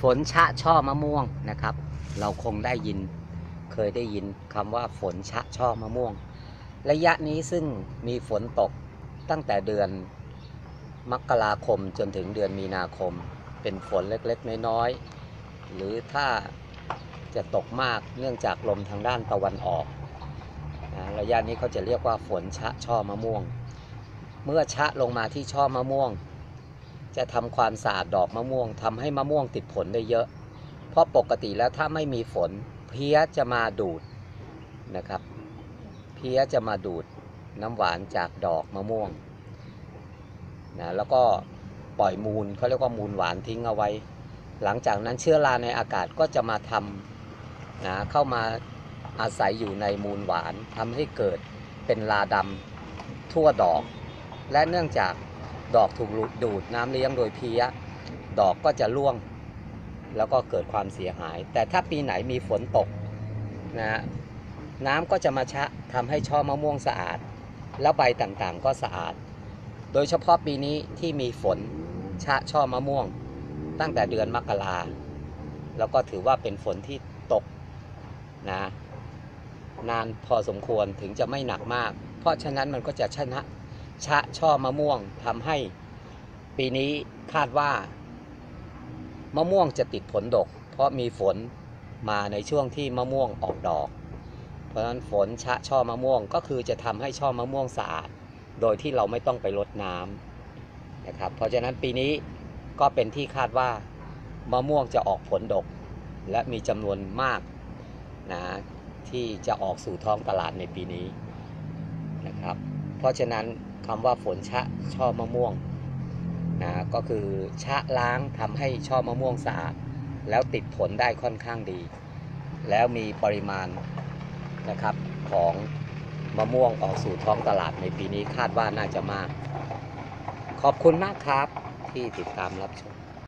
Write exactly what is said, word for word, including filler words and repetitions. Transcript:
ฝนชะช่อมะม่วงนะครับเราคงได้ยินเคยได้ยินคำว่าฝนชะช่อมะม่วงระยะนี้ซึ่งมีฝนตกตั้งแต่เดือนมกราคมจนถึงเดือนมีนาคมเป็นฝนเล็กๆน้อยๆหรือถ้าจะตกมากเนื่องจากลมทางด้านตะวันออกนะระยะนี้เขาจะเรียกว่าฝนชะช่อมะม่วงเมื่อชะลงมาที่ช่อมะม่วงจะทำความสะอาดดอกมะม่วงทำให้มะม่วงติดผลได้เยอะเพราะปกติแล้วถ้าไม่มีฝนเพี้ยจะมาดูดนะครับเพี้ยจะมาดูดน้ำหวานจากดอกมะม่วงนะแล้วก็ปล่อยมูลเขาเรียกว่ามูลหวานทิ้งเอาไว้หลังจากนั้นเชื้อราในอากาศก็จะมาทำนะเข้ามาอาศัยอยู่ในมูลหวานทำให้เกิดเป็นราดำทั่วดอกและเนื่องจากดอกถูกดูดน้ำเลี้ยงโดยเพี้ยดอกก็จะร่วงแล้วก็เกิดความเสียหายแต่ถ้าปีไหนมีฝนตกนะน้ำก็จะมาชะทำให้ช่อมะม่วงสะอาดแล้วใบต่างๆก็สะอาดโดยเฉพาะปีนี้ที่มีฝนชะช่อมะม่วงตั้งแต่เดือนมกราแล้วก็ถือว่าเป็นฝนที่ตกนะนานพอสมควรถึงจะไม่หนักมากเพราะฉะนั้นมันก็จะชนะชะช่อมะม่วงทำให้ปีนี้คาดว่ามะม่วงจะติดผลดกเพราะมีฝนมาในช่วงที่มะม่วงออกดอกเพราะฉะนั้นฝนชะช่อมะม่วงก็คือจะทำให้ช่อมะม่วงสะอาดโดยที่เราไม่ต้องไปรดน้ำนะครับเพราะฉะนั้นปีนี้ก็เป็นที่คาดว่ามะม่วงจะออกผลดกและมีจำนวนมากนะที่จะออกสู่ท้องตลาดในปีนี้นะครับเพราะฉะนั้นคำว่าฝนชะช่อมะม่วงนะก็คือชะล้างทำให้ช่อมะม่วงสะอาดแล้วติดผลได้ค่อนข้างดีแล้วมีปริมาณนะครับของมะม่วงออกสู่ท้องตลาดในปีนี้คาดว่าน่าจะมากขอบคุณมากครับที่ติดตามรับชม